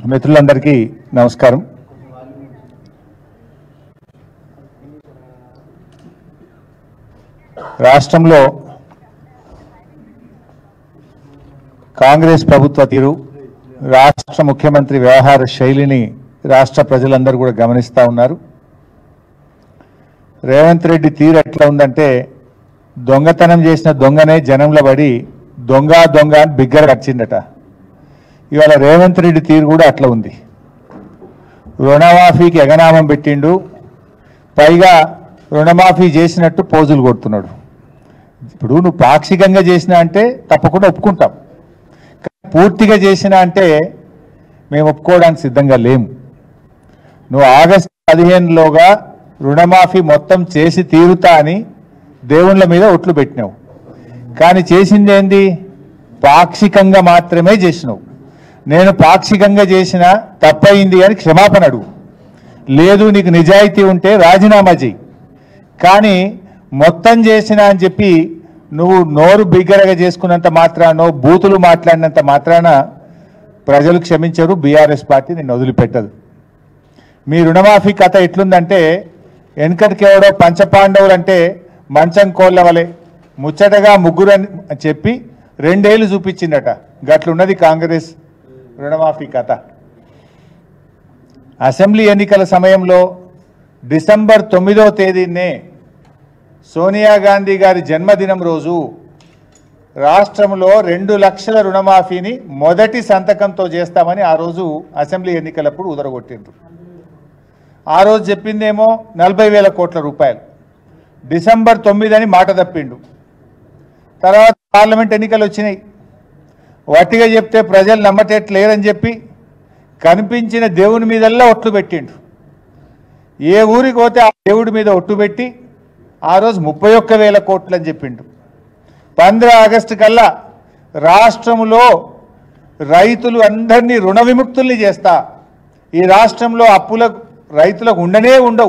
మిత్రులందరికీ నమస్కారం. రాష్ట్రంలో కాంగ్రెస్ ప్రభుత్వ తీరు, రాష్ట్ర ముఖ్యమంత్రి వ్యవహార శైలిని రాష్ట్ర ప్రజలందరూ కూడా గమనిస్తూ ఉన్నారు. రేవంత్ రెడ్డి తీరు ఎట్లా ఉందంటే, దొంగతనం చేసిన దొంగనే జనంలో పడి దొంగ దొంగ అని బిగ్గర వచ్చిందట. ఇవాళ రేవంత్ రెడ్డి తీరు కూడా అట్లా ఉంది. రుణమాఫీకి ఎగనామం పెట్టిండు, పైగా రుణమాఫీ చేసినట్టు పోజులు కొడుతున్నాడు. ఇప్పుడు నువ్వు పాక్షికంగా చేసినా అంటే తప్పకుండా ఒప్పుకుంటాం, పూర్తిగా చేసినా అంటే మేము ఒప్పుకోవడానికి సిద్ధంగా లేము. నువ్వు ఆగస్టు 15లోగా రుణమాఫీ మొత్తం చేసి తీరుతా అని దేవుళ్ళ మీద ఒట్లు పెట్టినావు, కానీ చేసింది ఏంది? పాక్షికంగా మాత్రమే చేసినావు. నేను పాక్షికంగా చేసిన తప్పయింది అని క్షమాపణ అడుగు, లేదు నీకు నిజాయితీ ఉంటే రాజీనామా చేయి. కానీ మొత్తం చేసిన అని చెప్పి నువ్వు నోరు బిగ్గరగా చేసుకున్నంత మాత్రానో, బూతులు మాట్లాడినంత మాత్రాన ప్రజలు క్షమించరు, బీఆర్ఎస్ పార్టీ నిన్ను వదిలిపెట్టదు. మీ రుణమాఫీ కథ ఎట్లుందంటే, వెనకటికెవడో పంచపాండవులు అంటే మంచం కోళ్ళ వలె ముచ్చటగా ముగ్గురు అని చెప్పి 2 ఏళ్ళు చూపించిందట. గట్లున్నది కాంగ్రెస్ రుణమాఫీ కథ. అసెంబ్లీ ఎన్నికల సమయంలో డిసెంబర్ 9వ తేదీనే సోనియా గాంధీ గారి జన్మదినం రోజు రాష్ట్రంలో 2 లక్షల రుణమాఫీని మొదటి సంతకంతో చేస్తామని ఆ రోజు అసెంబ్లీ ఎన్నికలప్పుడు ఉదరగొట్టిండ్రు. ఆ రోజు చెప్పిందేమో 40,000 కోట్ల రూపాయలు. డిసెంబర్ 9 అని మాట తప్పిండు. తర్వాత పార్లమెంట్ ఎన్నికలు వచ్చినాయి. వట్టిగా చెప్తే ప్రజలు నమ్మటట్లేరని చెప్పి కనిపించిన దేవుని మీదల్లా ఒట్లు పెట్టిండు. ఏ ఊరికి పోతే ఆ దేవుడి మీద ఒట్టు పెట్టి ఆ రోజు 31,000 కోట్లు అని చెప్పిండు. 15 ఆగస్టు కల్లా రాష్ట్రంలో రైతులు అందరినీ రుణ విముక్తుల్ని చేస్తా, ఈ రాష్ట్రంలో అప్పులకు రైతులకు ఉండనే ఉండవు,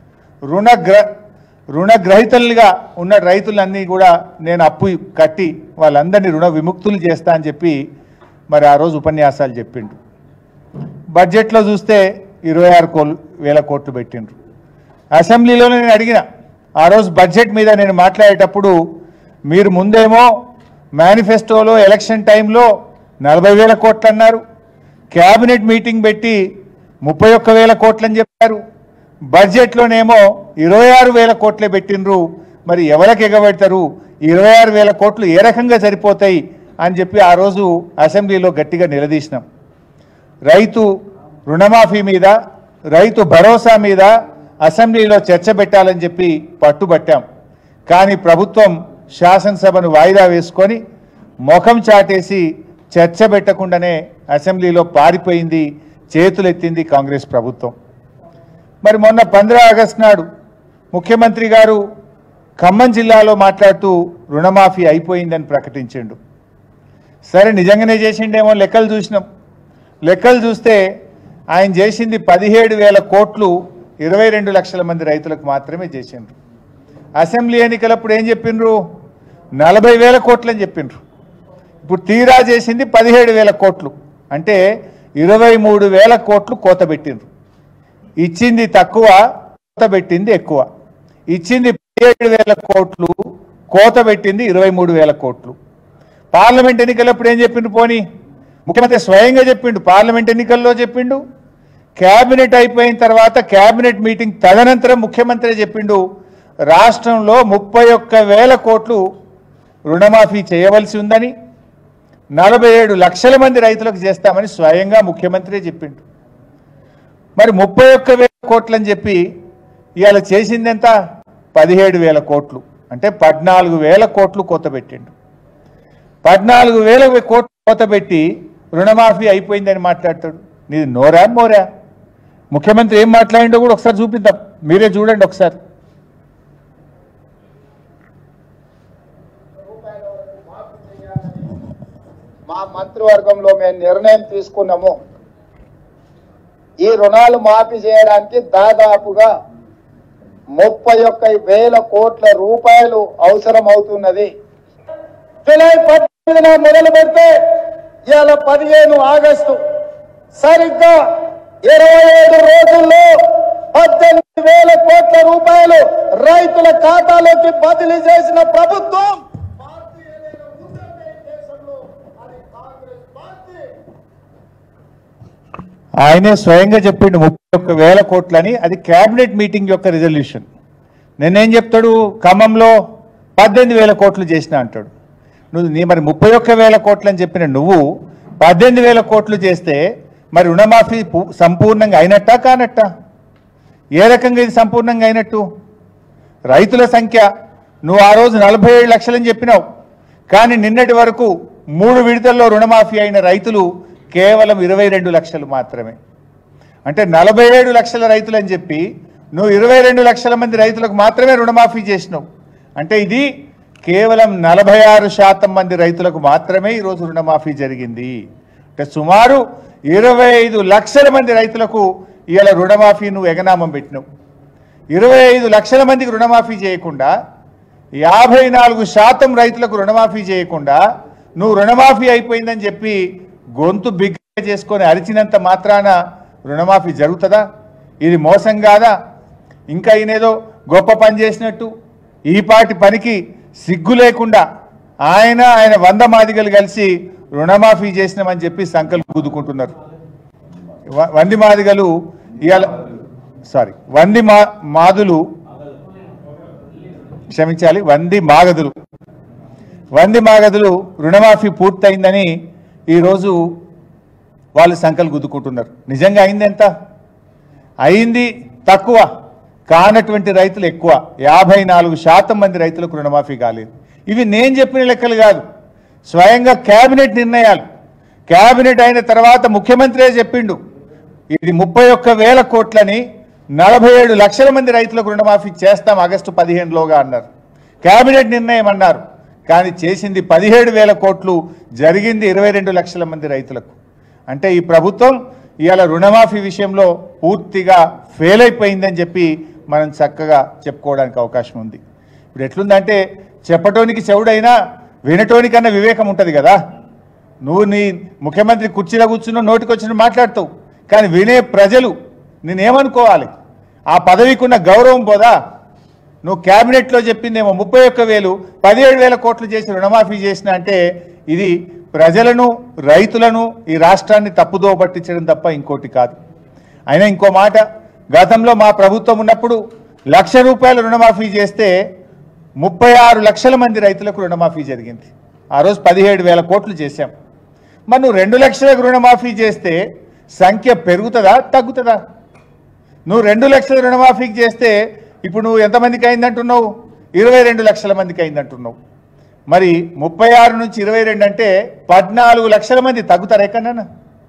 రుణగ్రహీతలుగా ఉన్న రైతులన్నీ కూడా నేను అప్పు కట్టి వాళ్ళందరినీ రుణ విముక్తులు చేస్తా అని చెప్పి మరి ఆ రోజు ఉపన్యాసాలు చెప్పిండు. బడ్జెట్లో చూస్తే 26,000 కోట్లు పెట్టిండ్రు. అసెంబ్లీలో నేను అడిగిన, ఆ రోజు బడ్జెట్ మీద నేను మాట్లాడేటప్పుడు మీరు ముందేమో మేనిఫెస్టోలో ఎలక్షన్ టైంలో 40,000 కోట్లు అన్నారు, క్యాబినెట్ మీటింగ్ పెట్టి 31,000 కోట్లు అని చెప్పారు, బడ్జెట్లోనేమో 26,000 కోట్లే పెట్టినరు. మరి ఎవరికి ఎగబెడతారు? 26,000 కోట్లు ఏ రకంగా సరిపోతాయి అని చెప్పి ఆ రోజు అసెంబ్లీలో గట్టిగా నిలదీసినాం. రైతు రుణమాఫీ మీద, రైతు భరోసా మీద అసెంబ్లీలో చర్చ పెట్టాలని చెప్పి పట్టుబట్టాం. కానీ ప్రభుత్వం శాసనసభను వాయిదా వేసుకొని ముఖం చాటేసి చర్చ పెట్టకుండానే అసెంబ్లీలో పారిపోయింది, చేతులెత్తింది కాంగ్రెస్ ప్రభుత్వం. మరి మొన్న 15 ఆగస్టు నాడు ముఖ్యమంత్రి గారు ఖమ్మం జిల్లాలో మాట్లాడుతూ రుణమాఫీ అయిపోయిందని ప్రకటించిండు. సరే నిజంగానే చేసిండేమో లెక్కలు చూసినాం. లెక్కలు చూస్తే ఆయన చేసింది 17,000 కోట్లు 22 లక్షల మంది రైతులకు మాత్రమే చేసిండ్రు. అసెంబ్లీ ఎన్నికలప్పుడు ఏం చెప్పిండ్రు? 40,000 కోట్లు అని చెప్పిండ్రు. ఇప్పుడు తీరా చేసింది 17,000 కోట్లు, అంటే 23,000 కోట్లు కోత పెట్టిండ్రు. ఇచ్చింది తక్కువ, కోత పెట్టింది ఎక్కువ. ఇచ్చింది 17,000 కోట్లు, కోత పెట్టింది 23,000 కోట్లు. పార్లమెంట్ ఎన్నికలప్పుడు ఏం చెప్పిండు? పోనీ ముఖ్యమంత్రి స్వయంగా చెప్పిండు, పార్లమెంట్ ఎన్నికల్లో చెప్పిండు, క్యాబినెట్ అయిపోయిన తర్వాత క్యాబినెట్ మీటింగ్ తదనంతరం ముఖ్యమంత్రి చెప్పిండు, రాష్ట్రంలో 31,000 కోట్లు రుణమాఫీ చేయవలసి ఉందని, 47 లక్షల మంది రైతులకు చేస్తామని స్వయంగా ముఖ్యమంత్రి చెప్పిండు. మరి 31,000 కోట్లు అని చెప్పి ఇవాళ చేసింది ఎంత? 17,000 కోట్లు, అంటే 14,000 కోట్లు కోత పెట్టిండు. 14,000 కోట్లు కోత పెట్టి రుణమాఫీ అయిపోయిందని మాట్లాడతాడు. నీది నోరా మోరా? ముఖ్యమంత్రి ఏం మాట్లాడిండో కూడా ఒకసారి చూపిద్దాం, మీరే చూడండి ఒకసారి. మా మంత్రివర్గంలో మేము నిర్ణయం తీసుకున్నాము. ఈ రుణాలు మాఫీ చేయడానికి దాదాపుగా 31,000 కోట్ల రూపాయలు అవసరం అవుతున్నది. జూలై 18న మొదలు పెడితే ఇవాళ 15 ఆగస్టు సరిగ్గా 27 రోజుల్లో 18,000 కోట్ల రూపాయలు రైతుల ఖాతాలోకి బదిలీ చేసిన ప్రభుత్వం ఆయనే స్వయంగా చెప్పిండు 31,000 కోట్లని. అది కేబినెట్ మీటింగ్ యొక్క రిజల్యూషన్. నేనేం చెప్తాడు, ఖమ్మంలో 18,000 కోట్లు చేసిన అంటాడు. నువ్వు మరి 31,000 కోట్లు అని చెప్పిన నువ్వు 18,000 కోట్లు చేస్తే మరి రుణమాఫీ సంపూర్ణంగా అయినట్టా కానట్టా? ఏ రకంగా ఇది సంపూర్ణంగా అయినట్టు? రైతుల సంఖ్య నువ్వు ఆ రోజు 47 లక్షలని చెప్పినావు, కానీ నిన్నటి వరకు 3 విడతల్లో రుణమాఫీ అయిన రైతులు కేవలం 22 లక్షలు మాత్రమే. అంటే 47 లక్షల రైతులు అని చెప్పి నువ్వు 22 లక్షల మంది రైతులకు మాత్రమే రుణమాఫీ చేసినావు. అంటే ఇది కేవలం 46% మంది రైతులకు మాత్రమే ఈరోజు రుణమాఫీ జరిగింది. అంటే సుమారు 25 లక్షల మంది రైతులకు ఇవాళ రుణమాఫీ నువ్వు ఎగనామం పెట్టినావు. 25 లక్షల మందికి రుణమాఫీ చేయకుండా 54% రైతులకు రుణమాఫీ చేయకుండా నువ్వు రుణమాఫీ అయిపోయిందని చెప్పి గొంతు బిగ్గ చేసుకొని అరిచినంత మాత్రాన రుణమాఫీ జరుగుతుందా? ఇది మోసం కాదా? ఇంకా ఈయనేదో గొప్ప పని చేసినట్టు ఈ పాటి పనికి సిగ్గు లేకుండా ఆయన 100 మాదిగలు కలిసి రుణమాఫీ చేసినామని చెప్పి సంకల్పం గుద్దుకుంటున్నారు. వంది మాదిగలు ఇవాళ వంది మాగదులు రుణమాఫీ పూర్తయిందని ఈరోజు వాళ్ళు సంకల్పం గుద్దుకుంటున్నారు. నిజంగా అయింది ఎంత? అయింది తక్కువ, కానటువంటి రైతులు ఎక్కువ. 54% మంది రైతులకు రుణమాఫీ కాలేదు. ఇవి నేను చెప్పిన లెక్కలు కాదు, స్వయంగా కేబినెట్ నిర్ణయాలు. కేబినెట్ అయిన తర్వాత ముఖ్యమంత్రే చెప్పిండు ఇది 31,000 కోట్లని 47 లక్షల మంది రైతులకు రుణమాఫీ చేస్తాం ఆగస్టు 15లోగా అన్నారు. కేబినెట్ నిర్ణయం అన్నారు, కానీ చేసింది 17,000 కోట్లు, జరిగింది 22 లక్షల మంది రైతులకు. అంటే ఈ ప్రభుత్వం ఇవాళ రుణమాఫీ విషయంలో పూర్తిగా ఫెయిల్ అయిపోయిందని చెప్పి మనం చక్కగా చెప్పుకోవడానికి అవకాశం ఉంది. ఇప్పుడు ఎట్లుందంటే చెప్పటోనికి చెవుడైనా వినటోనికన్నా వివేకం ఉంటుంది కదా. నువ్వు నీ ముఖ్యమంత్రి కుర్చీలో కూర్చున్న నోటికొచ్చిన మాట్లాడతావు, కానీ వినే ప్రజలు నేనేమనుకోవాలి? ఆ పదవికి ఉన్న గౌరవం పోదా? నువ్వు క్యాబినెట్లో చెప్పిందేమో 31,000, 17,000 కోట్లు చేసి రుణమాఫీ చేసిన అంటే ఇది ప్రజలను రైతులను ఈ రాష్ట్రాన్ని తప్పుదో పట్టించడం తప్ప ఇంకోటి కాదు. అయినా ఇంకో మాట, గతంలో మా ప్రభుత్వం ఉన్నప్పుడు ₹1,00,000 రుణమాఫీ చేస్తే 36 లక్షల మంది రైతులకు రుణమాఫీ జరిగింది. ఆ రోజు 17,000 కోట్లు చేశాం. మరి నువ్వు 2 లక్షలకు రుణమాఫీ చేస్తే సంఖ్య పెరుగుతుందా తగ్గుతుందా? నువ్వు 2 లక్షల రుణమాఫీకి చేస్తే ఇప్పుడు నువ్వు ఎంతమందికి అయిందంటున్నావు? 22 లక్షల మందికి అయిందంటున్నావు. మరి 36 నుంచి 22 అంటే 14 లక్షల మంది తగ్గుతారు ఎక్కడన్నా?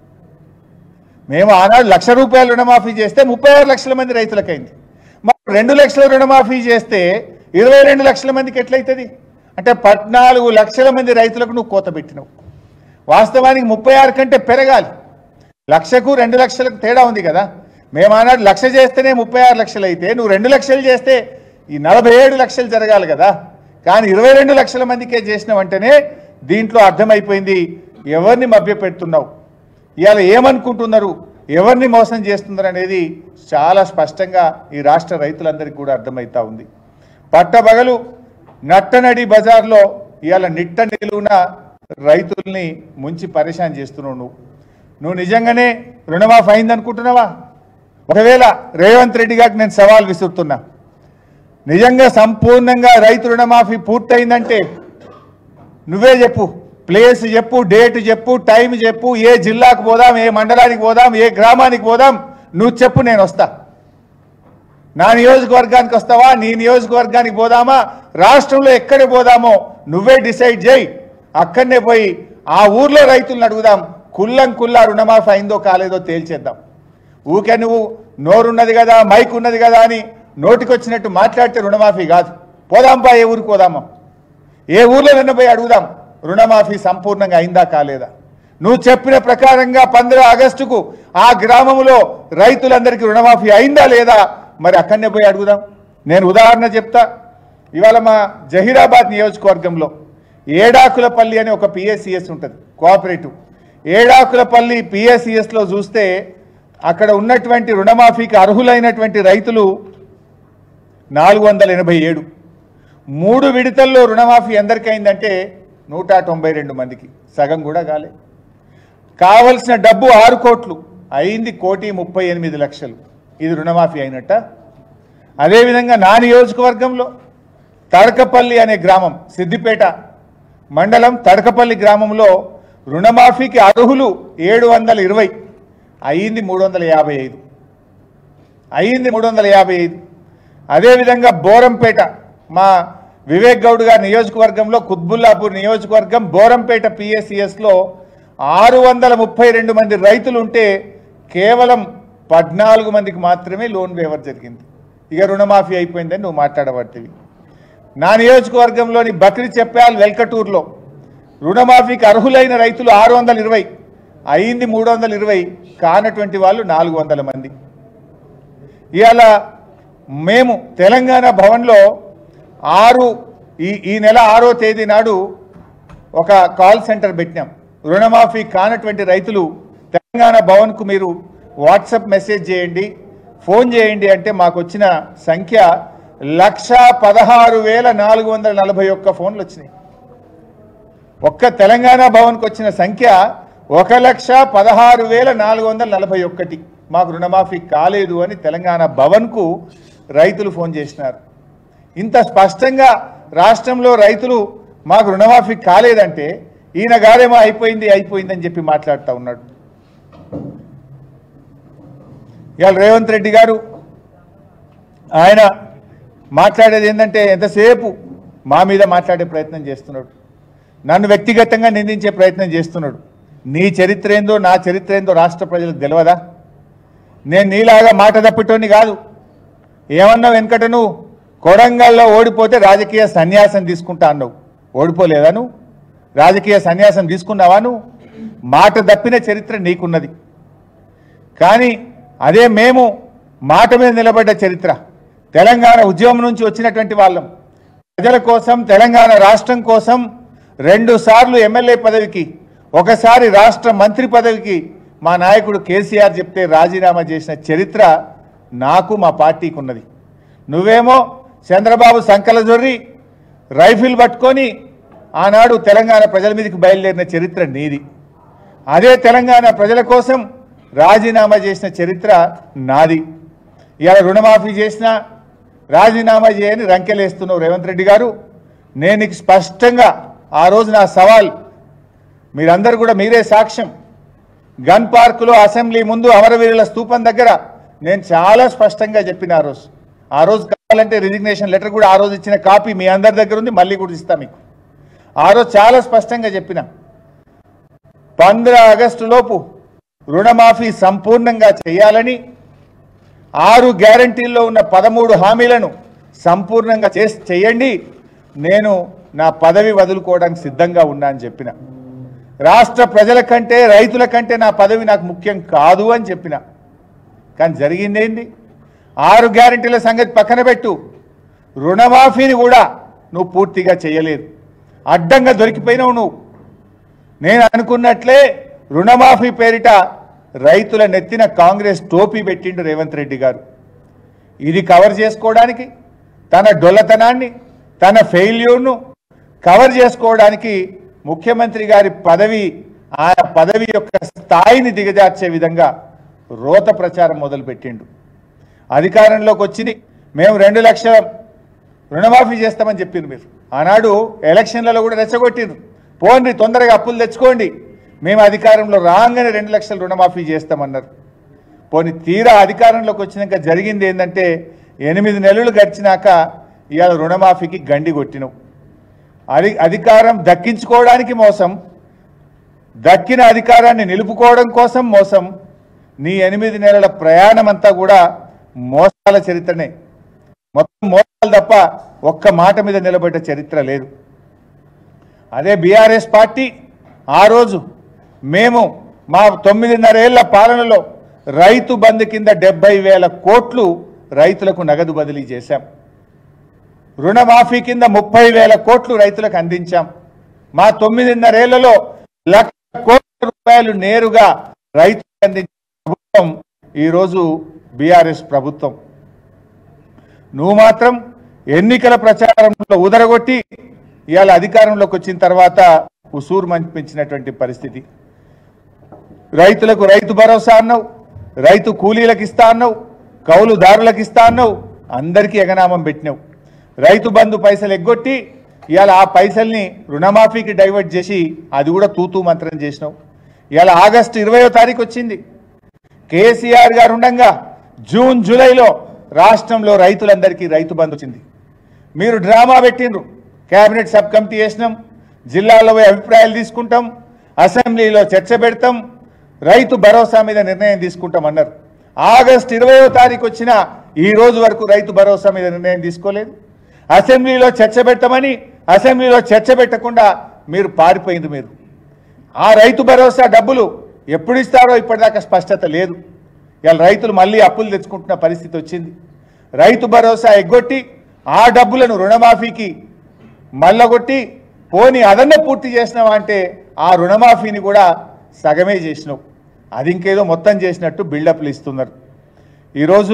మేము ఆనాడు ₹1,00,000 రుణమాఫీ చేస్తే 36 లక్షల మంది రైతులకు అయింది. మరి 2 లక్షల రుణమాఫీ చేస్తే 22 లక్షల మందికి ఎట్లయితుంది? అంటే 14 లక్షల మంది రైతులకు నువ్వు కోత పెట్టినావు. వాస్తవానికి 36 కంటే పెరగాలి. 1,00,000కు 2 లక్షలకు తేడా ఉంది కదా. మేము ఆనాడు 1,00,000 చేస్తేనే 36 లక్షలు అయితే, నువ్వు 2 లక్షలు చేస్తే ఈ 47 లక్షలు జరగాలి కదా. కానీ 22 లక్షల మందికే చేసినావంటేనే దీంట్లో అర్థమైపోయింది ఎవరిని మభ్యపెడుతున్నావు, ఇవాళ ఏమనుకుంటున్నారు, ఎవరిని మోసం చేస్తున్నారు అనేది చాలా స్పష్టంగా ఈ రాష్ట్ర రైతులందరికీ కూడా అర్థమవుతా ఉంది. పట్టబగలు నట్టనడి బజార్లో ఇవాళ నిట్ట నిలువున రైతుల్ని ముంచి పరేషాన్ చేస్తున్నావు. నువ్వు నిజంగానే రుణమాఫీ అయిందనుకుంటున్నావా? ఒకవేళ రేవంత్ రెడ్డి గారికి నేను సవాల్ విసురుతున్నా, నిజంగా సంపూర్ణంగా రైతు రుణమాఫీ పూర్తయిందంటే నువ్వే చెప్పు, ప్లేస్ చెప్పు, డేట్ చెప్పు, టైం చెప్పు, ఏ జిల్లాకు పోదాం, ఏ మండలానికి పోదాం, ఏ గ్రామానికి పోదాం, నువ్వు చెప్పు, నేను వస్తా. నా నియోజకవర్గానికి వస్తావా, నీ నియోజకవర్గానికి పోదామా, రాష్ట్రంలో ఎక్కడ పోదామో నువ్వే డిసైడ్ చేయి. అక్కడనే పోయి ఆ ఊర్లో రైతులను అడుగుదాం, కుల్లా రుణమాఫీ అయిందో కాలేదో తేల్చేద్దాం. ఊకే నువ్వు నోరున్నది కదా, మైక్ ఉన్నది కదా అని నోటికొచ్చినట్టు మాట్లాడితే రుణమాఫీ కాదు. పోదాంపా, ఏ ఊరికి పోదామా, ఏ ఊర్లో పోయి అడుగుదాం రుణమాఫీ సంపూర్ణంగా అయిందా కాలేదా. నువ్వు చెప్పిన ప్రకారంగా 15 ఆగస్టుకు ఆ గ్రామంలో రైతులందరికీ రుణమాఫీ అయిందా లేదా మరి అక్కడనే పోయి అడుగుదాం. నేను ఉదాహరణ చెప్తా. ఇవాళ మా జహీరాబాద్ నియోజకవర్గంలో ఏడాకులపల్లి అని ఒక పిఎస్సిఎస్ ఉంటుంది, కోఆపరేటివ్. ఏడాకులపల్లి పిఎస్సిఎస్లో చూస్తే అక్కడ ఉన్నటువంటి రుణమాఫీకి అర్హులైనటువంటి రైతులు 487. 3 విడతల్లో రుణమాఫీ ఎందరికి అయిందంటే 192 మందికి, సగం కూడా కాలే. కావలసిన డబ్బు 6 కోట్లు అయింది, 1,38,00,000. ఇది రుణమాఫీ అయినట్ట. అదేవిధంగా నా నియోజకవర్గంలో తడకపల్లి అనే గ్రామం, సిద్దిపేట మండలం తడకపల్లి గ్రామంలో రుణమాఫీకి అర్హులు 720, అయింది 355. అదేవిధంగా బోరంపేట, మా వివేక్ గౌడ్ గారి నియోజకవర్గంలో కుత్బుల్లాపూర్ నియోజకవర్గం బోరంపేట పిఎస్సిఎస్లో 632 మంది రైతులు ఉంటే కేవలం 14 మందికి మాత్రమే లోన్ వేవర్ జరిగింది. ఇక రుణమాఫీ అయిపోయిందని నువ్వు మాట్లాడబట్టివి. నా నియోజకవర్గంలోని బక్రి చెప్పాల్ వెల్కటూరులో రుణమాఫీకి అర్హులైన రైతులు 620, అయింది 320, కానటువంటి వాళ్ళు 400 మంది. ఇవాళ మేము తెలంగాణ భవన్లో ఈ నెల 6వ తేదీ నాడు ఒక కాల్ సెంటర్ పెట్టినాం. రుణమాఫీ కానటువంటి రైతులు తెలంగాణ భవన్కు మీరు వాట్సాప్ మెసేజ్ చేయండి, ఫోన్ చేయండి అంటే మాకు వచ్చిన సంఖ్య 1,16,441 ఫోన్లు వచ్చినాయి. ఒక్క తెలంగాణ భవన్కు వచ్చిన సంఖ్య 1,16,441. మాకు రుణమాఫీ కాలేదు అని తెలంగాణ భవన్కు రైతులు ఫోన్ చేసినారు. ఇంత స్పష్టంగా రాష్ట్రంలో రైతులు మాకు రుణమాఫీ కాలేదంటే ఈయన గారేమో అయిపోయిందని చెప్పి మాట్లాడుతూ ఉన్నాడు. ఇవాళ రేవంత్ రెడ్డి గారు ఆయన మాట్లాడేది ఏంటంటే ఎంతసేపు మా మీద మాట్లాడే ప్రయత్నం చేస్తున్నాడు, నన్ను వ్యక్తిగతంగా నిందించే ప్రయత్నం చేస్తున్నాడు. నీ చరిత్ర ఏందో నా చరిత్ర ఏందో రాష్ట్ర ప్రజలకు తెలియదా? నేను నీలాగా మాట తప్పిటోని కాదు. ఏమన్నావు వెనకట, నువ్వు కొడంగల్లో ఓడిపోతే రాజకీయ సన్యాసం తీసుకుంటా అన్నావు. ఓడిపోలేదా నువ్వు? రాజకీయ సన్యాసం తీసుకున్నావా నువ్వు? మాట తప్పిన చరిత్ర నీకున్నది. కానీ అదే మేము మాట మీద నిలబడ్డ చరిత్ర, తెలంగాణ ఉద్యమం నుంచి వచ్చినటువంటి వాళ్ళం, ప్రజల కోసం తెలంగాణ రాష్ట్రం కోసం 2 సార్లు ఎమ్మెల్యే పదవికి, ఒకసారి రాష్ట్ర మంత్రి పదవికి మా నాయకుడు కేసీఆర్ చెప్తే రాజీనామా చేసిన చరిత్ర నాకు మా పార్టీకి ఉన్నది. నువ్వేమో చంద్రబాబు సంకల జొర్రి రైఫిల్ పట్టుకొని ఆనాడు తెలంగాణ ప్రజల మీదకి బయలుదేరిన చరిత్ర నీది. అదే తెలంగాణ ప్రజల కోసం రాజీనామా చేసిన చరిత్ర నాది. ఇవాళ రుణమాఫీ చేసినా రాజీనామా చేయని రంకెలేస్తున్నావు రేవంత్ రెడ్డి గారు. నేను నీకు స్పష్టంగా ఆ రోజు నా సవాల్, మీరందరూ కూడా మీరే సాక్ష్యం, గన్ పార్కులో అసెంబ్లీ ముందు అమరవీరుల స్తూపం దగ్గర నేను చాలా స్పష్టంగా చెప్పిన ఆ రోజు కావాలంటే రిజిగ్నేషన్ లెటర్ కూడా ఆ రోజు ఇచ్చిన కాపీ మీ అందరి దగ్గర ఉంది, మళ్ళీ కూడా ఇస్తా మీకు. ఆ రోజు చాలా స్పష్టంగా చెప్పిన 15 ఆగస్టు లోపు రుణమాఫీ సంపూర్ణంగా చేయాలని, 6 గ్యారంటీల్లో ఉన్న 13 హామీలను సంపూర్ణంగా చేయండి, నేను నా పదవి వదులుకోవడానికి సిద్ధంగా ఉన్నా అని చెప్పిన. రాష్ట్ర ప్రజల కంటే రైతుల కంటే నా పదవి నాకు ముఖ్యం కాదు అని చెప్పిన. కానీ జరిగిందేంది? 6 గ్యారంటీల సంగతి పక్కన పెట్టు, రుణమాఫీని కూడా నువ్వు పూర్తిగా చేయలేదు. అడ్డంగా దొరికిపోయినావు నువ్వు. నేను అనుకున్నట్లే రుణమాఫీ పేరిట రైతుల నెత్తిన కాంగ్రెస్ టోపీ పెట్టిండు రేవంత్ రెడ్డి గారు. ఇది కవర్ చేసుకోవడానికి, తన డొల్లతనాన్ని, తన ఫెయిల్యూర్ను కవర్ చేసుకోవడానికి ముఖ్యమంత్రి గారి పదవి, ఆ పదవి యొక్క స్థాయిని దిగజార్చే విధంగా రోత ప్రచారం మొదలుపెట్టిండు. అధికారంలోకి వచ్చింది, మేము 2 లక్షల రుణమాఫీ చేస్తామని చెప్పిండ్రు. మీరు ఆనాడు ఎలక్షన్లలో కూడా రెచ్చగొట్టిండ్రు, పోండి తొందరగా అప్పులు తెచ్చుకోండి, మేము అధికారంలో రాగానే 2 లక్షల రుణమాఫీ చేస్తామన్నారు. పోనీ తీరా అధికారంలోకి వచ్చినాక జరిగింది ఏంటంటే 8 నెలలు గడిచినాక ఇవాళ రుణమాఫీకి గండి కొట్టినావు. అధికారం దక్కించుకోవడానికి మోసం, దక్కిన అధికారాన్ని నిలుపుకోవడం కోసం మోసం. నీ 8 నెలల ప్రయాణం అంతా కూడా మోసాల చరిత్రనే, మొత్తం మోసాలు తప్ప ఒక్క మాట మీద నిలబడ్డ చరిత్ర లేదు. అదే బీఆర్ఎస్ పార్టీ ఆ రోజు మేము మా 9.5 ఏళ్ల పాలనలో రైతు బంధు కింద 70,000 కోట్లు రైతులకు నగదు బదిలీ చేశాం. రుణమాఫీ కింద 30,000 కోట్లు రైతులకు అందించాం. మా 9.5 ఏళ్లలో 1,00,000 కోట్లు రూపాయలు నేరుగా రైతులకు అందించే ప్రభుత్వం ఈరోజు బీఆర్ఎస్ ప్రభుత్వం. నువ్వు మాత్రం ఎన్నికల ప్రచారంలో ఉదరగొట్టి ఇవాళ అధికారంలోకి వచ్చిన తర్వాత ఉసూరు మంపించినటువంటి పరిస్థితి. రైతులకు రైతు భరోసా అన్నావు, రైతు కూలీలకు ఇస్తా అన్నావు, కౌలుదారులకు ఇస్తా అన్నావు, అందరికీ ఎగనామం పెట్టినావు. రైతు బంధు పైసలు ఎగ్గొట్టి ఇవాళ ఆ పైసల్ని రుణమాఫీకి డైవర్ట్ చేసి అది కూడా తూతూ మంత్రం చేసినావు. ఇవాళ ఆగస్టు 20వ తారీఖు వచ్చింది. కేసీఆర్ గారు ఉండగా జూన్ జూలైలో రాష్ట్రంలో రైతులందరికీ రైతు బంధు వచ్చింది. మీరు డ్రామా పెట్టిండ్రు. కేబినెట్ సబ్ కమిటీ చేసినాం, జిల్లాలో అభిప్రాయాలు తీసుకుంటాం, అసెంబ్లీలో చర్చ పెడతాం, రైతు భరోసా మీద నిర్ణయం తీసుకుంటాం అన్నారు. ఆగస్టు 20వ తారీఖు వచ్చిన ఈ రోజు వరకు రైతు భరోసా మీద నిర్ణయం తీసుకోలేదు. అసెంబ్లీలో చర్చ పెట్టమని అసెంబ్లీలో చర్చ పెట్టకుండా మీరు పారిపోయింది. మీరు ఆ రైతు భరోసా డబ్బులు ఎప్పుడు ఇస్తారో ఇప్పటిదాకా స్పష్టత లేదు. ఇవాళ రైతులు మళ్ళీ అప్పులు తెచ్చుకుంటున్న పరిస్థితి వచ్చింది. రైతు భరోసా ఎగ్గొట్టి ఆ డబ్బులను రుణమాఫీకి మళ్ళగొట్టి పోని అదన్న పూర్తి చేసినావా అంటే ఆ రుణమాఫీని కూడా సగమే చేసినావు. అది ఇంకేదో మొత్తం చేసినట్టు బిల్డప్లు ఇస్తున్నారు. ఈరోజు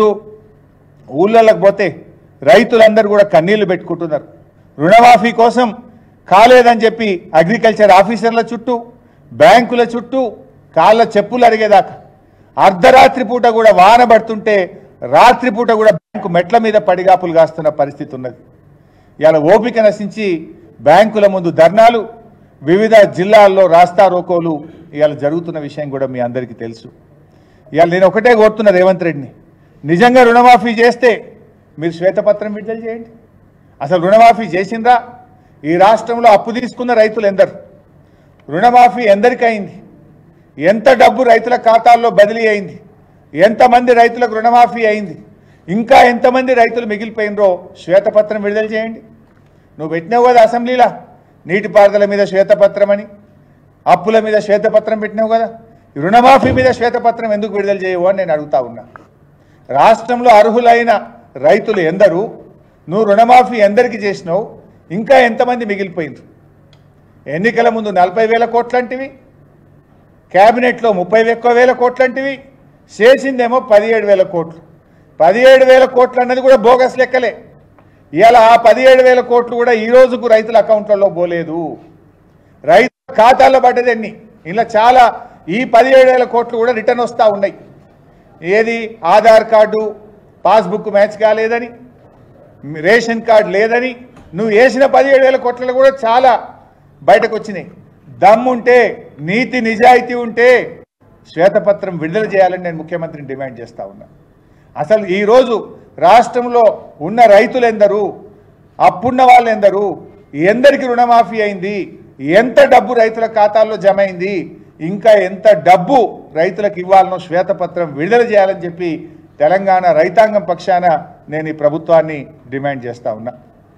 ఊళ్ళలోకి పోతే రైతులందరూ కూడా కన్నీళ్లు పెట్టుకుంటున్నారు. రుణమాఫీ కోసం కాలేదని చెప్పి అగ్రికల్చర్ ఆఫీసర్ల చుట్టూ బ్యాంకుల చుట్టూ కాళ్ళ చెప్పులు అరిగేదాకా అర్ధరాత్రి పూట కూడా వాన పడుతుంటే రాత్రిపూట కూడా బ్యాంకు మెట్ల మీద పడిగాపులు కాస్తున్న పరిస్థితి ఉన్నది. ఇవాళ ఓపిక నశించి బ్యాంకుల ముందు ధర్నాలు, వివిధ జిల్లాల్లో రాస్తా రోకోలు ఇవాళ జరుగుతున్న విషయం కూడా మీ అందరికీ తెలుసు. ఇవాళ నేను ఒకటే కోరుతున్నా రేవంత్ రెడ్డిని, నిజంగా రుణమాఫీ చేస్తే మీరు శ్వేతపత్రం విడుదల చేయండి. అసలు రుణమాఫీ చేసిందా? ఈ రాష్ట్రంలో అప్పు తీసుకున్న రైతులు ఎందరు? రుణమాఫీ ఎందరికి అయింది? ఎంత డబ్బు రైతుల ఖాతాల్లో బదిలీ అయింది? ఎంతమంది రైతులకు రుణమాఫీ అయింది? ఇంకా ఎంతమంది రైతులు మిగిలిపోయినరో శ్వేతపత్రం విడుదల చేయండి. నువ్వు పెట్టినావు కదా అసెంబ్లీలో నీటిపారుదల మీద శ్వేతపత్రం అని, అప్పుల మీద శ్వేతపత్రం పెట్టినావు కదా, రుణమాఫీ మీద శ్వేతపత్రం ఎందుకు విడుదల చేయవు అని నేను అడుగుతా ఉన్నా. రాష్ట్రంలో అర్హులైన రైతులు ఎందరు? నువ్వు రుణమాఫీ ఎందరికి చేసినావు? ఇంకా ఎంతమంది మిగిలిపోయింది? ఎన్నికల ముందు 40,000 కోట్లంటివి, క్యాబినెట్లో 30,000 కోట్లంటివి, చేసిందేమో 17,000 కోట్లు. 17,000 కోట్లు అన్నది కూడా బోగస్ లెక్కలే. ఇవాళ ఆ 17,000 కోట్లు కూడా ఈ రోజుకు రైతుల అకౌంట్లలో పోలేదు. రైతుల ఖాతాల్లో పడ్డది ఎన్ని? ఇలా చాలా ఈ 17,000 కోట్లు కూడా రిటర్న్ వస్తూ ఉన్నాయి. ఏది? ఆధార్ కార్డు పాస్బుక్ మ్యాచ్ కాలేదని, రేషన్ కార్డు లేదని, నువ్వు వేసిన 17,000 కోట్లలో కూడా చాలా బయటకు వచ్చినాయి. దమ్ముంటే, నీతి నిజాయితీ ఉంటే శ్వేతపత్రం విడుదల చేయాలని నేను ముఖ్యమంత్రిని డిమాండ్ చేస్తా ఉన్నా. అసలు ఈరోజు రాష్ట్రంలో ఉన్న రైతులు ఎందరు? అప్పున్న వాళ్ళు ఎందరు? ఎందరికి రుణమాఫీ అయింది? ఎంత డబ్బు రైతుల ఖాతాల్లో జమ అయింది? ఇంకా ఎంత డబ్బు రైతులకు ఇవ్వాలనో శ్వేతపత్రం విడుదల చేయాలని చెప్పి తెలంగాణ రైతాంగం పక్షాన నేను ఈ ప్రభుత్వాన్ని డిమాండ్ చేస్తా ఉన్నా.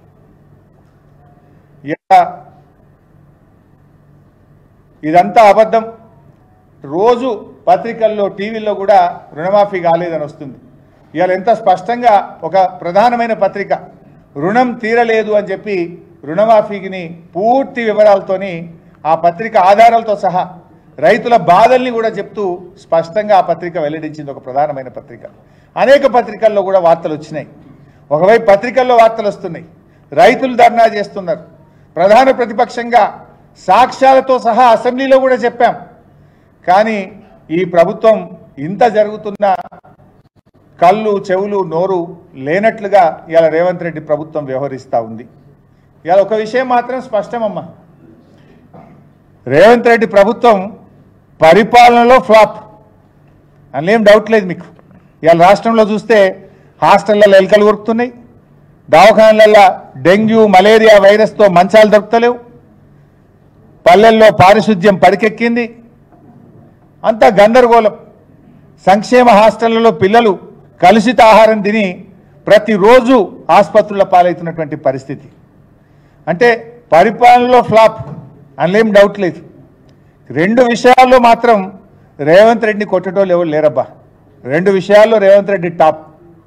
ఇదంతా అబద్ధం. రోజు పత్రికల్లో టీవీల్లో కూడా రుణమాఫీ కాలేదని వస్తుంది. ఇవాళ ఎంత స్పష్టంగా ఒక ప్రధానమైన పత్రిక రుణం తీరలేదు అని చెప్పి రుణమాఫీని పూర్తి వివరాలతోని ఆ పత్రిక ఆధారాలతో సహా రైతుల బాధల్ని కూడా చెప్తూ స్పష్టంగా ఆ పత్రిక వెల్లడించింది. ఒక ప్రధానమైన పత్రిక. అనేక పత్రికల్లో కూడా వార్తలు వచ్చినాయి. ఒకవైపు పత్రికల్లో వార్తలు వస్తున్నాయి, రైతులు ధర్నా చేస్తున్నారు. ప్రధాన ప్రతిపక్షంగా సాక్ష్యాలతో సహా అసెంబ్లీలో కూడా చెప్పాం. కానీ ఈ ప్రభుత్వం ఇంత జరుగుతున్న కళ్ళు చెవులు నోరు లేనట్లుగా ఇవాళ రేవంత్ రెడ్డి ప్రభుత్వం వ్యవహరిస్తూ ఉంది. ఇవాళ ఒక విషయం మాత్రం స్పష్టమమ్మా, రేవంత్ రెడ్డి ప్రభుత్వం పరిపాలనలో ఫ్లాప్ అని ఏం డౌట్ లేదు మీకు. ఇవాళ రాష్ట్రంలో చూస్తే హాస్టళ్లలో ఎలుకలు ఉరుకుతున్నాయి, దవాఖానలలో డెంగ్యూ మలేరియా వైరస్తో మంచాలు దొరుకుతలేవు, పల్లెల్లో పారిశుద్ధ్యం పడికెక్కింది, అంతా గందరగోళం. సంక్షేమ హాస్టళ్లలో పిల్లలు కలుషిత ఆహారం తిని ప్రతిరోజు ఆసుపత్రుల పాలవుతున్నటువంటి పరిస్థితి. అంటే పరిపాలనలో ఫ్లాప్ అనేం డౌట్ లేదు. రెండు విషయాల్లో మాత్రం రేవంత్ రెడ్డిని కొట్టేటోళ్ళు ఎవరు లేరబ్బా. రెండు విషయాల్లో రేవంత్ రెడ్డి టాప్.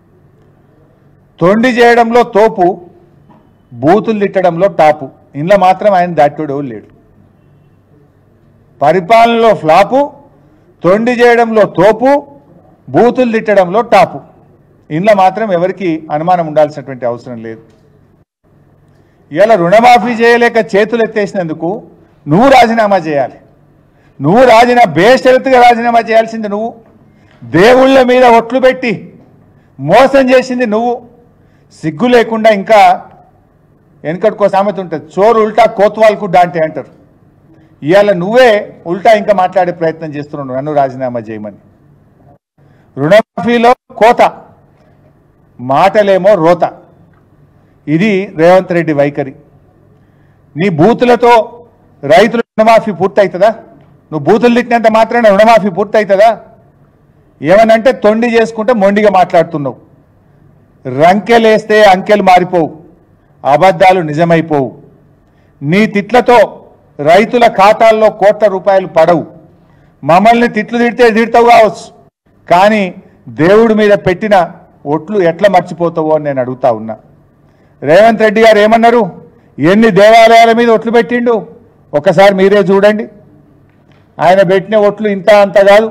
తొండి చేయడంలో తోపు, బూతులు తిట్టడంలో టాపు. ఇంట్లో మాత్రం ఆయన దాటోడు ఎవరు లేడు. పరిపాలనలో ఫ్లాపు, తొండి చేయడంలో తోపు, బూతులు తిట్టడంలో టాపు. ఇందులో మాత్రం ఎవరికి అనుమానం ఉండాల్సినటువంటి అవసరం లేదు. ఇలా రుణమాఫీ చేయలేక చేతులు ఎత్తేసినందుకు నువ్వు రాజీనామా చేయాలి. నువ్వు బేషరతుగా రాజీనామా చేయాల్సింది నువ్వు. దేవుళ్ళ మీద ఒట్లు పెట్టి మోసం చేసింది నువ్వు. సిగ్గు లేకుండా ఇంకా వెనకటికో సామెత ఉంటుంది, చోరు ఉల్టా కోత్వాల్కు డాంటే అంటారు. ఇవాళ నువ్వే ఉల్టా ఇంకా మాట్లాడే ప్రయత్నం చేస్తున్నావు నన్ను రాజీనామా చేయమని. రుణమాఫీలో కోత, మాటలేమో రోత. ఇది రేవంత్ రెడ్డి వైఖరి. నీ బూతులతో రైతుల రుణమాఫీ పూర్తవుతుందా? నువ్వు బూతులు తిట్టినంత మాత్రాన రుణమాఫీ పూర్తవుతుందా? ఏమనంటే తొండి చేసుకుంటే మొండిగా మాట్లాడుతున్నావు. రంకెలేస్తే అంకెలు మారిపోవు, అబద్ధాలు నిజమైపోవు. నీ తిట్లతో రైతుల ఖాతాల్లో కోట్ల రూపాయలు పడవు. మమ్మల్ని తిట్లు తిడతావు కావచ్చు, కానీ దేవుడి మీద పెట్టిన ఒట్లు ఎట్లా మర్చిపోతావో అని నేను అడుగుతా ఉన్నా. రేవంత్ రెడ్డి గారు ఏమన్నారు? ఎన్ని దేవాలయాల మీద ఒట్లు పెట్టిండు ఒకసారి మీరే చూడండి. ఆయన పెట్టిన ఒట్లు ఇంత అంత కాదు.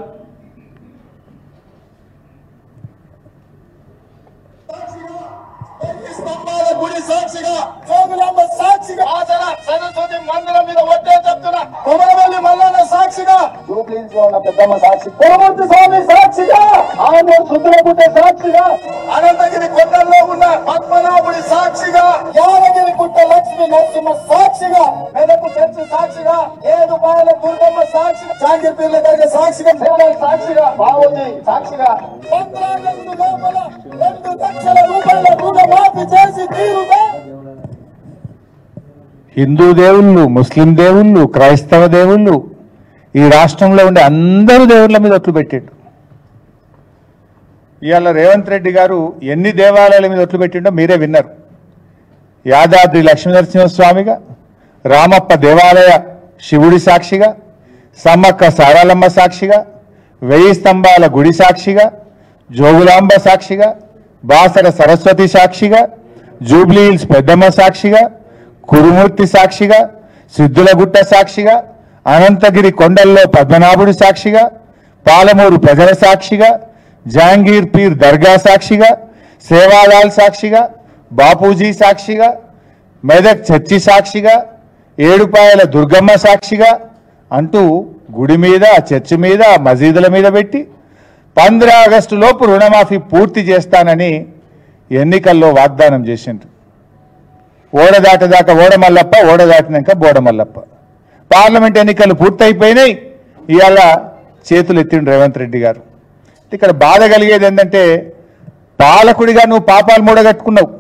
గుడి సాక్షిగా, జోగులాంబ సాక్షిగా, ఆచర సరస్వతి మందిరం మీద వడ్డే చెప్తున్నా, కొమరవల్లి మల్లన్న సాక్షిగా, జూబ్లీస్ లో ఉన్న పెద్దమ్మ సాక్షి, కోమూర్తి స్వామి సాక్షిగా, ఆమూరు సుందరపుట్ట సాక్షిగా, అనంతగిరి కొండల్లో ఉన్న పద్మనాభుడి సాక్షిగా, యాదగిరి గుట్ట లక్ష్మీ నరసింహ సాక్షిగా, మెదకు చర్చి సాక్షిగా, ఏడుపాయల దుర్గమ్మ సాక్షిగా, జాంగీర్పీర్ల దర్గా సాక్షిగా, శివరాజ్ సాక్షిగా, బావోజీ సాక్షిగా, 15 ఆగస్టు లోపల 2 లక్షల రూపాయల రుణమాఫీ చేసి తీరుగా. హిందూ దేవుళ్ళు, ముస్లిం దేవుళ్ళు, క్రైస్తవ దేవుళ్ళు, ఈ రాష్ట్రంలో ఉండే అందరూ దేవుళ్ళ మీద ఒట్లు పెట్టిండు. ఇవాళ రేవంత్ రెడ్డి గారు ఎన్ని దేవాలయాల మీద ఒట్లు పెట్టిండో మీరే విన్నారు. యాదాద్రి లక్ష్మీనరసింహస్వామిగా, రామప్ప దేవాలయ శివుడి సాక్షిగా, సమ్మక్క సారాలమ్మ సాక్షిగా, 1000 స్తంభాల గుడి సాక్షిగా, జోగులాంబ సాక్షిగా, బాసర సరస్వతి సాక్షిగా, జూబ్లీ హిల్స్ పెద్దమ్మ సాక్షిగా, కురుమూర్తి సాక్షిగా, సిద్ధులగుట్ట సాక్షిగా, అనంతగిరి కొండల్లో పద్మనాభుడి సాక్షిగా, పాలమూరు ప్రజల సాక్షిగా, జాంగీర్ పీర్ దర్గా సాక్షిగా, సేవాలాల్ సాక్షిగా, బాపూజీ సాక్షిగా, మెదక్ చర్చి సాక్షిగా, ఏడుపాయల దుర్గమ్మ సాక్షిగా అంటూ గుడి మీద, చర్చి మీద, మసీదుల మీద పెట్టి 15 ఆగస్టు లోపు రుణమాఫీ పూర్తి చేస్తానని ఎన్నికల్లో వాగ్దానం చేసిండ్రు. ఓడ దాటదాకా ఓడమల్లప్ప, ఓడ దాటినాక బోడమల్లప్ప. పార్లమెంట్ ఎన్నికలు పూర్తయిపోయినాయి. ఇవాళ చేతులు ఎత్తిండు రేవంత్ రెడ్డి గారు. ఇక్కడ బాధ కలిగేది ఏంటంటే, పాలకుడిగా నువ్వు పాపాలు మూడగట్టుకున్నావు.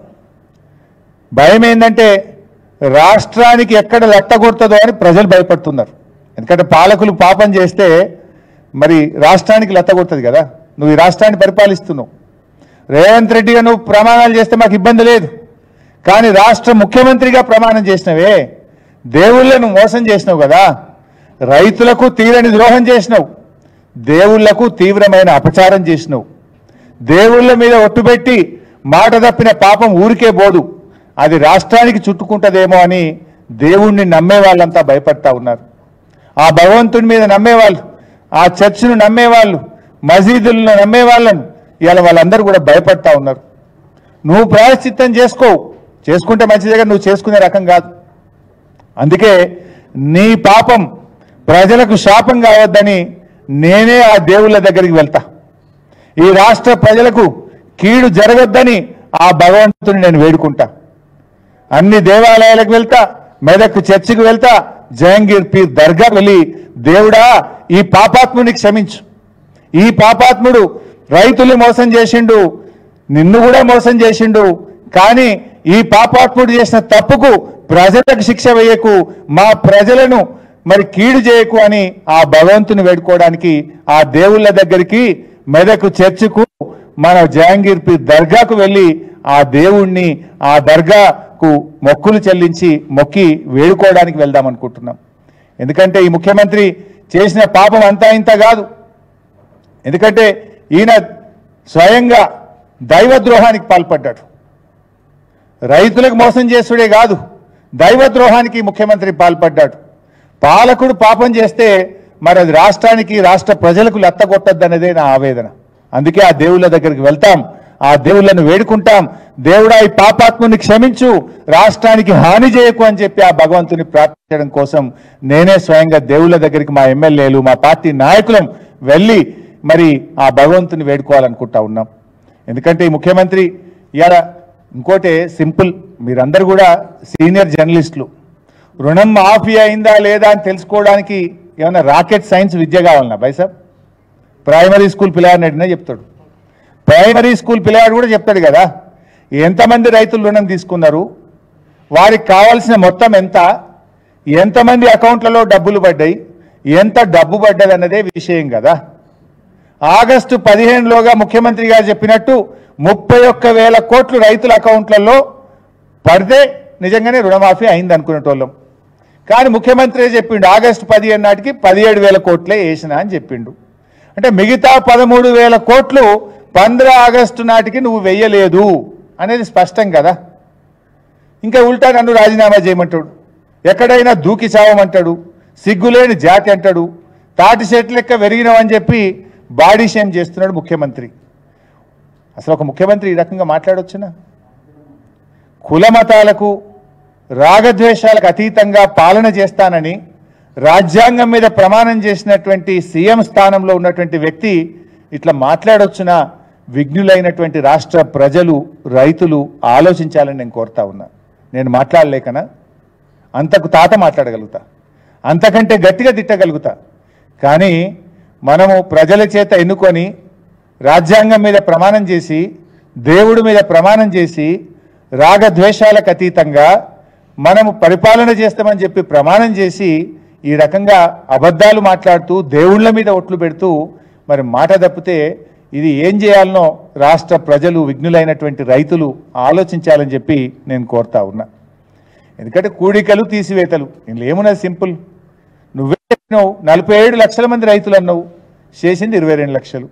భయం ఏంటంటే రాష్ట్రానికి ఎక్కడ లెట్టగొడుతుందో అని ప్రజలు భయపడుతున్నారు. ఎందుకంటే పాలకులు పాపం చేస్తే మరి రాష్ట్రానికి లెట్టగొడుతుంది కదా. నువ్వు ఈ రాష్ట్రాన్ని పరిపాలిస్తున్నావు. రేవంత్ రెడ్డిగా నువ్వు ప్రమాణాలు చేస్తే మాకు ఇబ్బంది లేదు, కానీ రాష్ట్ర ముఖ్యమంత్రిగా ప్రమాణం చేసినవే, దేవుళ్ళను మోసం చేసినావు కదా. రైతులకు తీరని ద్రోహం చేసినావు, దేవుళ్లకు తీవ్రమైన అపచారం చేసినావు. దేవుళ్ళ మీద ఒట్టుపెట్టి మాట తప్పిన పాపం ఊరికే పోదు, అది రాష్ట్రానికి చుట్టుకుంటుందేమో అని దేవుణ్ణి నమ్మే వాళ్ళంతా భయపడతా ఉన్నారు. ఆ భగవంతుని మీద నమ్మేవాళ్ళు, ఆ చర్చిను నమ్మేవాళ్ళు, మసీదులను నమ్మే వాళ్ళను ఇవాళ వాళ్ళందరూ కూడా భయపడతా ఉన్నారు. నువ్వు ప్రాయశ్చిత్తం చేసుకుంటే మంచిదిగా, నువ్వు చేసుకునే రకం కాదు. అందుకే నీ పాపం ప్రజలకు శాపం కావద్దని నేనే ఆ దేవుళ్ళ దగ్గరికి వెళ్తా. ఈ రాష్ట్ర ప్రజలకు కీడు జరగొద్దని ఆ భగవంతుని నేను వేడుకుంటా. అన్ని దేవాలయాలకు వెళ్తా, మెదక్ చర్చికి వెళ్తా, జహంగీర్ పీర్ దర్గా వెళ్ళి, దేవుడా ఈ పాపాత్ముని క్షమించు. ఈ పాపాత్ముడు రైతులు మోసం చేసిండు, నిన్ను కూడా మోసం చేసిండు, కానీ ఈ పాపాత్ముడు చేసిన తప్పుకు ప్రజలకు శిక్ష వేయకు, మా ప్రజలను మరి కీడు చేయకు అని ఆ భగవంతుని వేడుకోవడానికి ఆ దేవుళ్ళ దగ్గరికి, మెదక్ చర్చికు, మన జహంగీర్ పీర్ దర్గాకు వెళ్ళి ఆ దేవుణ్ణి, ఆ దర్గాకు మొక్కులు చెల్లించి మొక్కి వేడుకోవడానికి వెళ్దాం అనుకుంటున్నాం. ఎందుకంటే ఈ ముఖ్యమంత్రి చేసిన పాపం అంతా ఇంత కాదు. ఎందుకంటే ఈయన స్వయంగా దైవద్రోహానికి పాల్పడ్డాడు. రైతులకు మోసం చేసుడే కాదు, దైవద్రోహానికి ముఖ్యమంత్రి పాల్పడ్డాడు. పాలకుడు పాపం చేస్తే మరి అది రాష్ట్రానికి రాష్ట్ర ప్రజలకు లెత్తగొట్టద్దనేదే నా ఆవేదన. అందుకే ఆ దేవుళ్ళ దగ్గరికి వెళ్తాం, ఆ దేవుళ్ళను వేడుకుంటాం. దేవుడా ఈ పాపాత్ముని క్షమించు, రాష్ట్రానికి హాని చేయకు అని చెప్పి ఆ భగవంతుని ప్రార్థించడం కోసం నేనే స్వయంగా దేవుళ్ళ దగ్గరికి మా ఎమ్మెల్యేలు మా పార్టీ నాయకులం వెళ్ళి మరి ఆ భగవంతుని వేడుకోవాలనుకుంటా ఉన్నాం. ఎందుకంటే ఈ ముఖ్యమంత్రి ఇవాళ ఇంకోటి సింపుల్, మీరందరూ కూడా సీనియర్ జర్నలిస్టులు, రుణం మాఫీ అయిందా లేదా అని తెలుసుకోవడానికి ఏమైనా రాకెట్ సైన్స్ విద్య కావాలన్నా బైసాబ్? ప్రైమరీ స్కూల్ పిల్లగాడిని అడిగినా చెప్తాడు, ప్రైమరీ స్కూల్ పిల్లగాడు కూడా చెప్తాడు కదా ఎంతమంది రైతులు రుణం తీసుకున్నారు, వారికి కావాల్సిన మొత్తం ఎంత, ఎంతమంది అకౌంట్లలో డబ్బులు పడ్డాయి, ఎంత డబ్బు పడ్డది అన్నదే విషయం కదా. ఆగస్టు 15లోగా ముఖ్యమంత్రి గారు చెప్పినట్టు 31,000 కోట్లు రైతుల అకౌంట్లలో పడితే నిజంగానే రుణమాఫీ అయింది అనుకునేటోళ్ళం. కానీ ముఖ్యమంత్రి చెప్పిండు ఆగస్టు 15 నాటికి 17,000 కోట్లే వేసిన అని చెప్పిండు. అంటే మిగతా 13,000 కోట్లు 15 ఆగస్టు నాటికి నువ్వు వెయ్యలేదు అనేది స్పష్టం కదా. ఇంకా ఉల్టా నన్ను రాజీనామా చేయమంటాడు, ఎక్కడైనా దూకి చావమంటాడు, సిగ్గులేని జాతి అంటాడు, తాటి చెట్టు లెక్క వెరిగినావని చెప్పి బాడీ షేమ్ చేస్తున్నాడు ముఖ్యమంత్రి. అసలు ఒక ముఖ్యమంత్రి ఈ రకంగా మాట్లాడొచ్చునా? కుల మతాలకు రాగద్వేషాలకు అతీతంగా పాలన చేస్తానని రాజ్యాంగం మీద ప్రమాణం చేసినటువంటి సీఎం స్థానంలో ఉన్నటువంటి వ్యక్తి ఇట్లా మాట్లాడొచ్చునా? విఘ్నులైనటువంటి రాష్ట్ర ప్రజలు రైతులు ఆలోచించాలని నేను కోరుతా ఉన్నా. నేను మాట్లాడలేకనా? అంతకు తాత మాట్లాడగలుగుతా, అంతకంటే గట్టిగా తిట్టగలుగుతా. కానీ మనము ప్రజల చేత ఎన్నుకొని రాజ్యాంగం మీద ప్రమాణం చేసి దేవుడి మీద ప్రమాణం చేసి రాగద్వేషాలకు అతీతంగా మనము పరిపాలన చేస్తామని చెప్పి ప్రమాణం చేసి ఈ రకంగా అబద్ధాలు మాట్లాడుతూ దేవుళ్ళ మీద ఒట్లు పెడుతూ మరి మాట తప్పితే ఇది ఏం చేయాలనో రాష్ట్ర ప్రజలు విఘ్నులైనటువంటి రైతులు ఆలోచించాలని చెప్పి నేను కోరుతా ఉన్నా. ఎందుకంటే కూడికలు తీసివేతలు ఇందులో ఏమున్నది సింపుల్. నువ్వే చెప్పినావు 47 లక్షల మంది రైతులు అన్నావు, చేసింది 22 లక్షలు.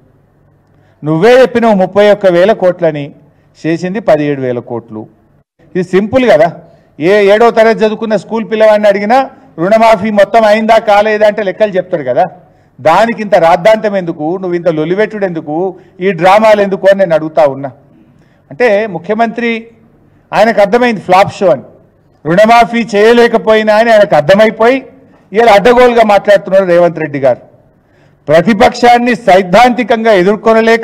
నువ్వే చెప్పినావు 31,000 కోట్లని, చేసింది 17,000 కోట్లు. ఇది సింపుల్ కదా. 7వ తరగతి చదువుకున్న స్కూల్ పిల్లవాడిని అడిగినా రుణమాఫీ మొత్తం అయిందా కాలేదా అంటే లెక్కలు చెప్తాడు కదా. దానికి ఇంత రాద్ధాంతం ఎందుకు, నువ్వు ఇంత లొలివెట్టుడు ఎందుకు, ఈ డ్రామాలు ఎందుకు అని నేను అడుగుతా ఉన్నా. అంటే ముఖ్యమంత్రి ఆయనకు అర్థమైంది ఫ్లాప్ షో అని, రుణమాఫీ చేయలేకపోయినా అని ఆయనకు అర్థమైపోయి ఇలా అడ్డగోలుగా మాట్లాడుతున్నారు రేవంత్ రెడ్డి గారు. ప్రతిపక్షాన్ని సైద్ధాంతికంగా ఎదుర్కొనలేక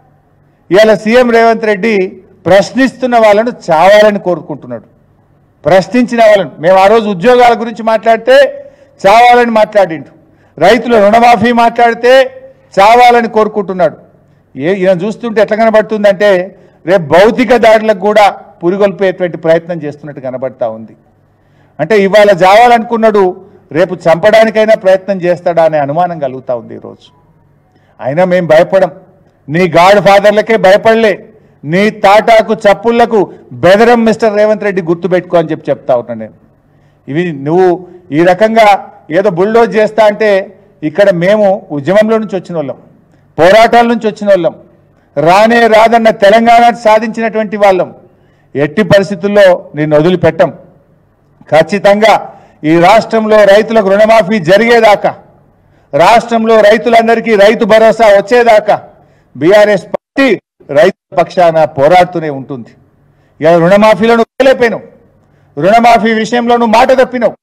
ఇవాళ సీఎం రేవంత్ రెడ్డి ప్రశ్నిస్తున్న వాళ్ళను చావాలని కోరుకుంటున్నాడు. ప్రశ్నించిన వాళ్ళను, మేము ఆ రోజు ఉద్యోగాల గురించి మాట్లాడితే చావాలని మాట్లాడిండు, రైతుల రుణమాఫీ మాట్లాడితే చావాలని కోరుకుంటున్నాడు. ఈయన చూస్తుంటే ఎట్లా కనబడుతుందంటే రేపు భౌతిక దాడులకు కూడా పురిగొల్పేటువంటి ప్రయత్నం చేస్తున్నట్టు కనబడతా ఉంది. అంటే ఇవాళ చావాలనుకున్నాడు, రేపు చంపడానికైనా ప్రయత్నం చేస్తాడా అనే అనుమానం కలుగుతూ ఉంది ఈరోజు. అయినా మేము భయపడం, నీ గాడ్ ఫాదర్లకే భయపడలే, నీ తాటాకు చప్పుళ్లకు బెదరం మిస్టర్ రేవంత్ రెడ్డి గుర్తుపెట్టుకో అని చెప్పి చెప్తా ఉన్నా నేను. ఇవి నువ్వు ఈ రకంగా ఏదో బుల్డోజ్ చేస్తా అంటే ఇక్కడ మేము ఉద్యమంలో నుంచి వచ్చిన వాళ్ళం, పోరాటాల నుంచి వచ్చిన వాళ్ళం, రానే రాదన్న తెలంగాణ సాధించినటువంటి వాళ్ళం. ఎట్టి పరిస్థితుల్లో నిన్ను వదిలిపెట్టం. ఖచ్చితంగా ఈ రాష్ట్రంలో రైతులకు రుణమాఫీ జరిగేదాకా, రాష్ట్రంలో రైతులందరికీ రైతు భరోసా వచ్చేదాకా బీఆర్ఎస్ పార్టీ రైతు పక్షాన పోరాడుతూనే ఉంటుంది. ఇలా రుణమాఫీలో నువ్వు వేయలేకపోయినావు, రుణమాఫీ విషయంలో నువ్వు మాట తప్పినావు.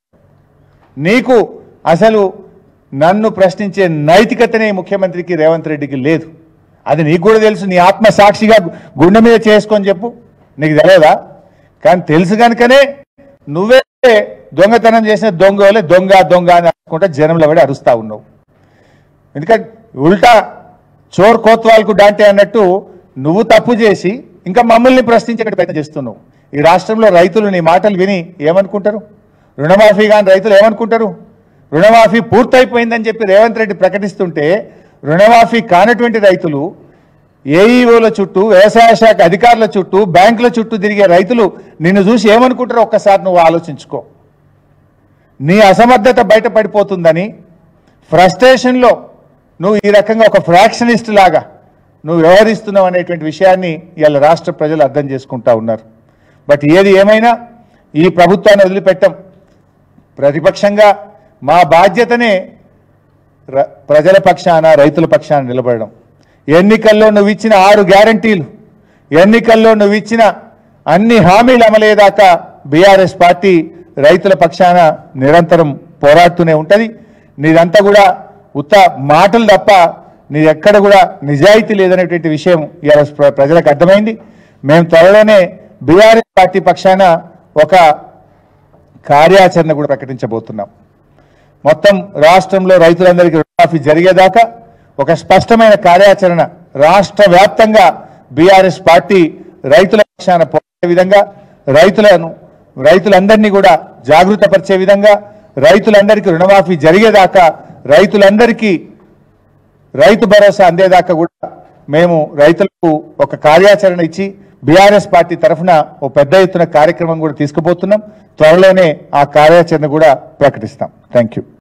నీకు అసలు నన్ను ప్రశ్నించే నైతికతనే ముఖ్యమంత్రికి రేవంత్ రెడ్డికి లేదు. అది నీకు కూడా తెలుసు. నీ ఆత్మ సాక్షిగా గుండె మీద చేసుకొని చెప్పు, నీకు తెలియదా? కానీ తెలుసు కనుకనే నువ్వే దొంగతనం చేసిన దొంగ వాళ్ళే దొంగ దొంగ అని అనుకుంటా జనంలో పడి అరుస్తా ఉన్నావు. ఎందుకంటే ఉల్టా చోర్ కోత్వాల్కు డాంటే అన్నట్టు నువ్వు తప్పు చేసి ఇంకా మమ్మల్ని ప్రశ్నించే ప్రయత్నం చేస్తున్నావు. ఈ రాష్ట్రంలో రైతులు నీ మాటలు విని ఏమనుకుంటారు? రుణమాఫీ కానీ రైతులు ఏమనుకుంటారు? రుణమాఫీ పూర్తయిపోయిందని చెప్పి రేవంత్ రెడ్డి ప్రకటిస్తుంటే రుణమాఫీ కానటువంటి రైతులు ఏఈఓల చుట్టూ, వ్యవసాయ శాఖ అధికారుల చుట్టూ, బ్యాంకుల చుట్టూ తిరిగే రైతులు నిన్ను చూసి ఏమనుకుంటారో ఒక్కసారి నువ్వు ఆలోచించుకో. నీ అసమర్థత బయటపడిపోతుందని ఫ్రస్ట్రేషన్లో నువ్వు ఈ రకంగా ఒక ఫ్రాక్షనిస్ట్ లాగా నువ్వు వ్యవహరిస్తున్నావు అనేటువంటి విషయాన్ని ఇవాళ రాష్ట్ర ప్రజలు అర్థం చేసుకుంటా ఉన్నారు. బట్ ఏది ఏమైనా ఈ ప్రభుత్వాన్ని వదిలిపెట్టం. ప్రతిపక్షంగా మా బాధ్యతనే ప్రజల పక్షాన రైతుల పక్షాన నిలబడడం. ఎన్నికల్లో నువ్వు ఇచ్చిన 6 గ్యారంటీలు, ఎన్నికల్లో నువ్వు ఇచ్చిన అన్ని హామీలు అమలయ్యేదాకా బీఆర్ఎస్ పార్టీ రైతుల పక్షాన నిరంతరం పోరాడుతూనే ఉంటుంది. నీదంతా కూడా ఉత్త మాటలు తప్ప నీ ఎక్కడ కూడా నిజాయితీ లేదనేటువంటి విషయం ఇవాళ ప్రజలకు అర్థమైంది. మేము త్వరలోనే బీఆర్ఎస్ పార్టీ పక్షాన ఒక కార్యాచరణ కూడా ప్రకటించబోతున్నాం. మొత్తం రాష్ట్రంలో రైతులందరికీ రుణమాఫీ జరిగేదాకా ఒక స్పష్టమైన కార్యాచరణ రాష్ట్ర వ్యాప్తంగా బీఆర్ఎస్ పార్టీ రైతుల పక్షాన పోరాడే విధంగా, రైతులందరినీ కూడా జాగృతపరిచే విధంగా, రైతులందరికీ రుణమాఫీ జరిగేదాకా, రైతులందరికీ రైతు భరోసా అందేదాకా కూడా మేము రైతులకు ఒక కార్యాచరణ ఇచ్చి బీఆర్ఎస్ పార్టీ తరఫున ఓ పెద్ద ఎత్తున కార్యక్రమం కూడా తీసుకుపోతున్నాం. త్వరలోనే ఆ కార్యాచరణ కూడా ప్రకటిస్తాం. Thank you.